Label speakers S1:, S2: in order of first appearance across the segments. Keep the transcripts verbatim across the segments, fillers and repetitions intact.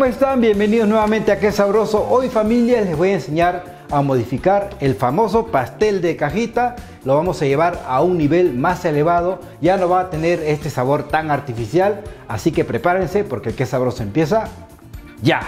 S1: están? Bienvenidos nuevamente a Qué Sabroso. Hoy, familia, les voy a enseñar a modificar el famoso pastel de cajita. Lo vamos a llevar a un nivel más elevado. Ya no va a tener este sabor tan artificial, así que prepárense porque el Qué Sabroso empieza ya.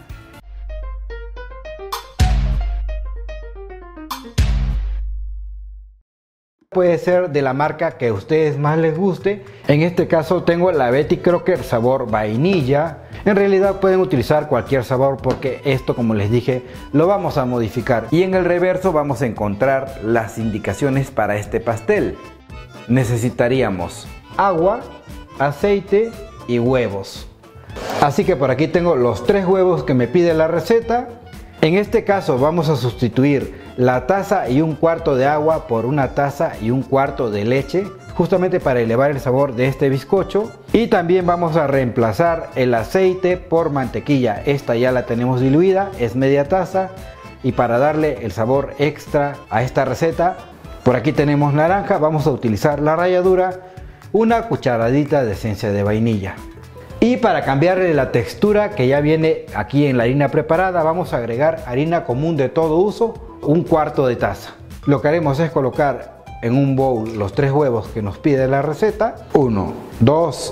S1: Puede ser de la marca que a ustedes más les guste. En este caso tengo la Betty Crocker sabor vainilla. En realidad pueden utilizar cualquier sabor porque esto, como les dije, lo vamos a modificar. Y en el reverso vamos a encontrar las indicaciones para este pastel. Necesitaríamos agua, aceite y huevos. Así que por aquí tengo los tres huevos que me pide la receta. En este caso vamos a sustituir la taza y un cuarto de agua por una taza y un cuarto de leche, justamente para elevar el sabor de este bizcocho. Y también vamos a reemplazar el aceite por mantequilla. Esta ya la tenemos diluida, es media taza. Y para darle el sabor extra a esta receta, por aquí tenemos naranja. Vamos a utilizar la ralladura, una cucharadita de esencia de vainilla. Y para cambiarle la textura que ya viene aquí en la harina preparada, vamos a agregar harina común de todo uso, un cuarto de taza. Lo que haremos es colocar en un bowl los tres huevos que nos pide la receta. Uno, dos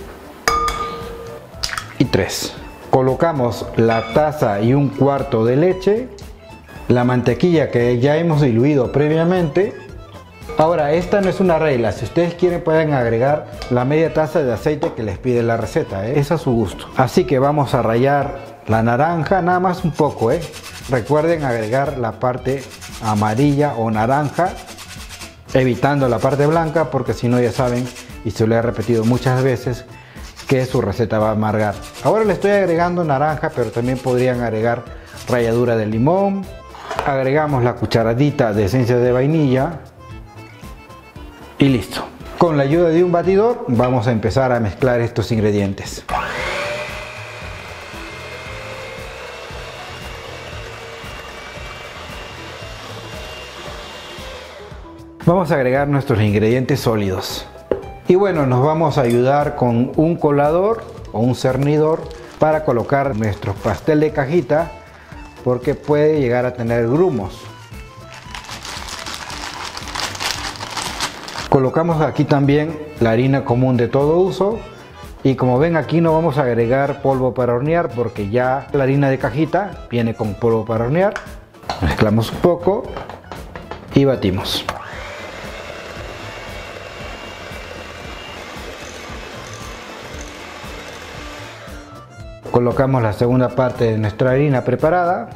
S1: y tres. Colocamos la taza y un cuarto de leche, la mantequilla que ya hemos diluido previamente. Ahora, esta no es una regla. Si ustedes quieren pueden agregar la media taza de aceite que les pide la receta, ¿eh? Es a su gusto. Así que vamos a rallar la naranja, nada más un poco, ¿eh? Recuerden agregar la parte amarilla o naranja, evitando la parte blanca, porque si no, ya saben, y se lo he repetido muchas veces, que su receta va a amargar. Ahora le estoy agregando naranja, pero también podrían agregar ralladura de limón. Agregamos la cucharadita de esencia de vainilla. Y listo. Con la ayuda de un batidor vamos a empezar a mezclar estos ingredientes. Vamos a agregar nuestros ingredientes sólidos. Y bueno, nos vamos a ayudar con un colador o un cernidor para colocar nuestro pastel de cajita, porque puede llegar a tener grumos. Colocamos aquí también la harina común de todo uso. Y como ven, aquí no vamos a agregar polvo para hornear porque ya la harina de cajita viene con polvo para hornear. Mezclamos un poco y batimos. Colocamos la segunda parte de nuestra harina preparada.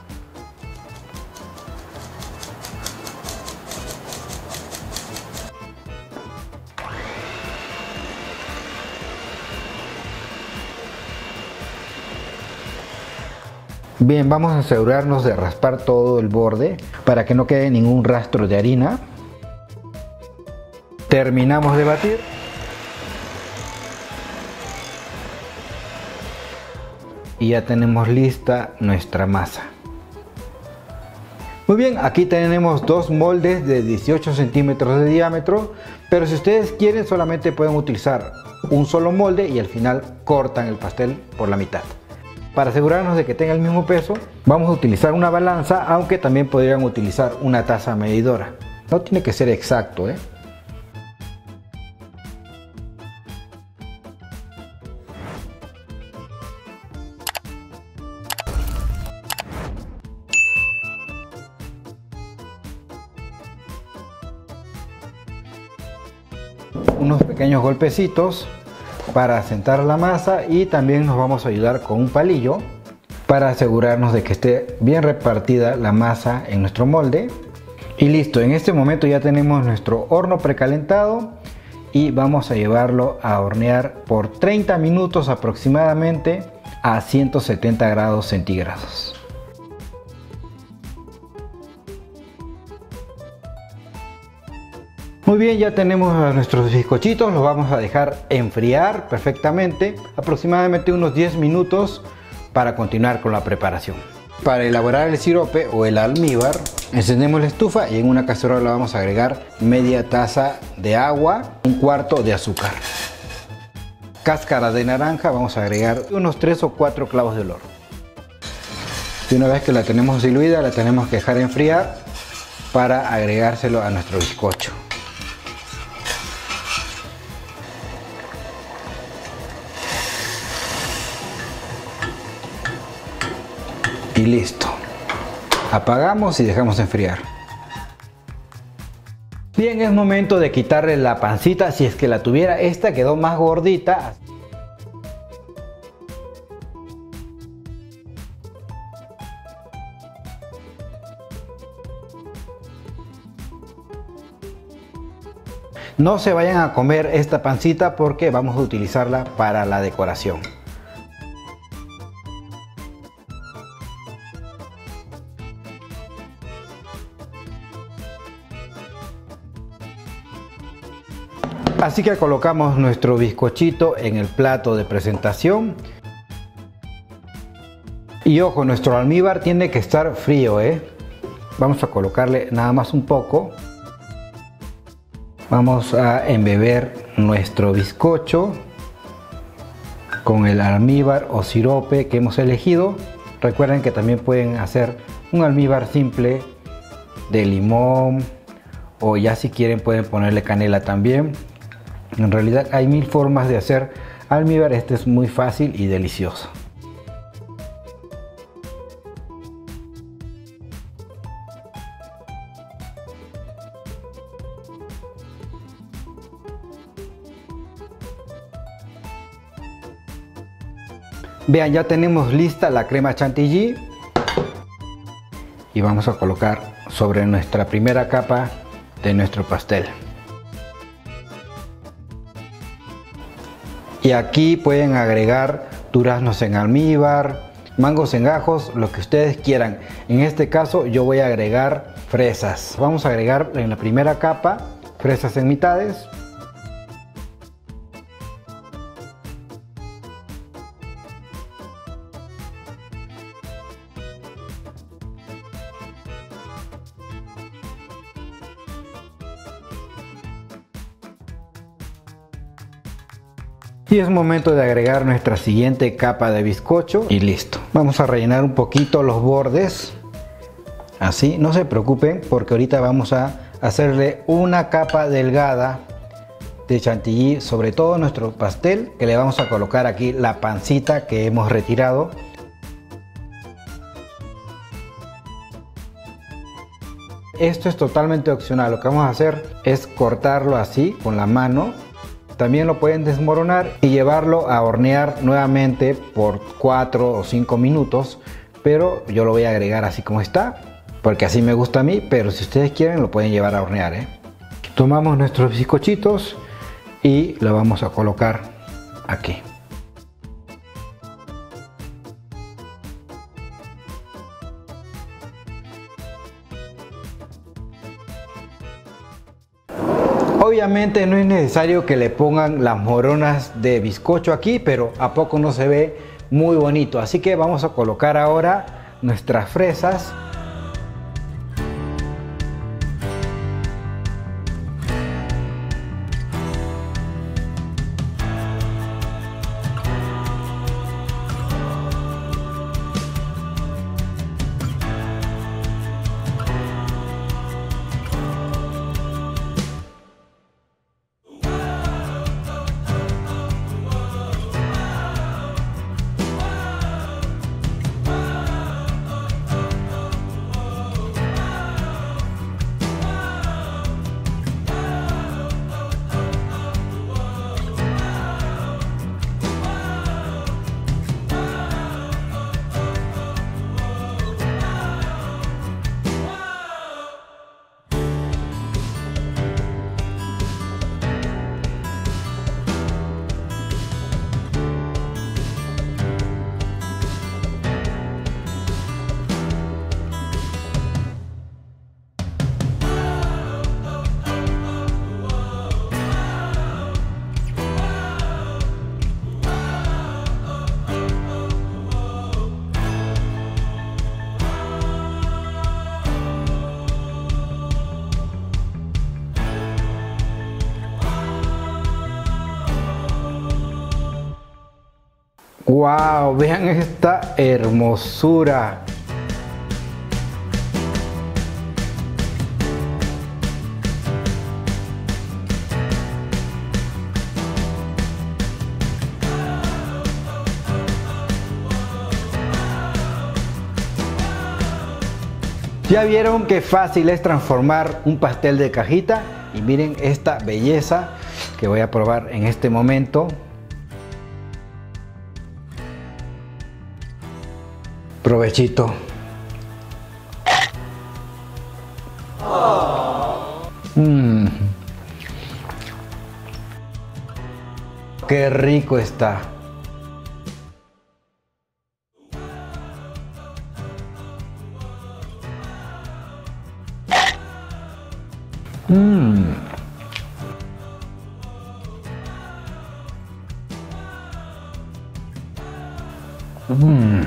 S1: Bien, vamos a asegurarnos de raspar todo el borde para que no quede ningún rastro de harina. Terminamos de batir. Y ya tenemos lista nuestra masa. Muy bien, aquí tenemos dos moldes de dieciocho centímetros de diámetro, pero si ustedes quieren solamente pueden utilizar un solo molde y al final cortan el pastel por la mitad. Para asegurarnos de que tenga el mismo peso, vamos a utilizar una balanza, aunque también podrían utilizar una taza medidora. No tiene que ser exacto, ¿eh? Unos pequeños golpecitos para asentar la masa, y también nos vamos a ayudar con un palillo para asegurarnos de que esté bien repartida la masa en nuestro molde. Y listo, en este momento ya tenemos nuestro horno precalentado y vamos a llevarlo a hornear por treinta minutos aproximadamente a ciento setenta grados centígrados. Muy bien, ya tenemos a nuestros bizcochitos, los vamos a dejar enfriar perfectamente, aproximadamente unos diez minutos para continuar con la preparación. Para elaborar el sirope o el almíbar, encendemos la estufa y en una cacerola vamos a agregar media taza de agua, un cuarto de azúcar. cáscara de naranja, vamos a agregar unos tres o cuatro clavos de olor. Y una vez que la tenemos diluida, la tenemos que dejar enfriar para agregárselo a nuestro bizcocho. Y listo. Apagamos y dejamos enfriar. Bien, es momento de quitarle la pancita, si es que la tuviera. Esta quedó más gordita. No se vayan a comer esta pancita porque vamos a utilizarla para la decoración. Así que colocamos nuestro bizcochito en el plato de presentación. Y ojo, nuestro almíbar tiene que estar frío, ¿eh? Vamos a colocarle nada más un poco. Vamos a embeber nuestro bizcocho con el almíbar o sirope que hemos elegido. Recuerden que también pueden hacer un almíbar simple de limón, o ya si quieren pueden ponerle canela también. En realidad hay mil formas de hacer almíbar, este es muy fácil y delicioso. Vean, ya tenemos lista la crema chantilly y vamos a colocar sobre nuestra primera capa de nuestro pastel. Y aquí pueden agregar duraznos en almíbar, mangos en gajos, lo que ustedes quieran. En este caso yo voy a agregar fresas. Vamos a agregar en la primera capa fresas en mitades. Y es momento de agregar nuestra siguiente capa de bizcocho y listo. Vamos a rellenar un poquito los bordes. Así, no se preocupen porque ahorita vamos a hacerle una capa delgada de chantilly sobre todo nuestro pastel, que le vamos a colocar aquí la pancita que hemos retirado. Esto es totalmente opcional, lo que vamos a hacer es cortarlo así con la mano. También lo pueden desmoronar y llevarlo a hornear nuevamente por cuatro o cinco minutos, pero yo lo voy a agregar así como está, porque así me gusta a mí, pero si ustedes quieren lo pueden llevar a hornear, ¿eh? Tomamos nuestros bizcochitos y lo vamos a colocar aquí. Obviamente no es necesario que le pongan las moronas de bizcocho aquí, pero a poco no se ve muy bonito. Así que vamos a colocar ahora nuestras fresas. ¡Wow! Vean esta hermosura. Ya vieron qué fácil es transformar un pastel de cajita, y miren esta belleza que voy a probar en este momento. Provechito. Mm. Qué rico está. Mm. Mm.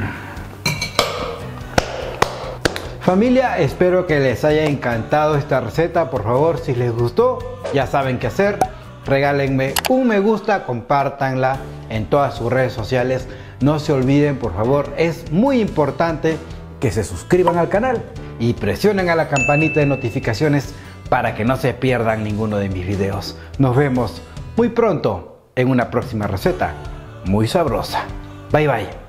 S1: Familia, espero que les haya encantado esta receta. Por favor, si les gustó, ya saben qué hacer. Regálenme un me gusta, compártanla en todas sus redes sociales. No se olviden, por favor, es muy importante que se suscriban al canal y presionen a la campanita de notificaciones para que no se pierdan ninguno de mis videos. Nos vemos muy pronto en una próxima receta muy sabrosa. Bye bye.